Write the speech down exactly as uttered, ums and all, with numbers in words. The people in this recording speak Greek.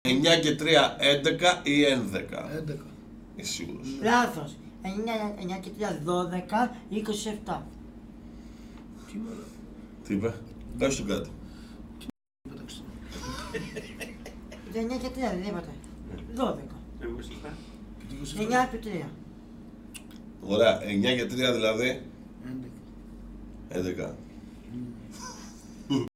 εννιά και τρία, έντεκα ή έντεκα. έντεκα. Είσαι σίγουρος? Λάθος. εννιά και τρία, δώδεκα, είκοσι επτά. Τι μαλάκα. Τι είπε? Πες του κάτι. Πέταξε. Το εννιά και τρία δεν είπατε. δώδεκα. Εγώ σωστά. Και τι είκοσι επτά. εννιά επί τρία. Ωραία, εννιά και τρία δηλαδή έντεκα. έντεκα.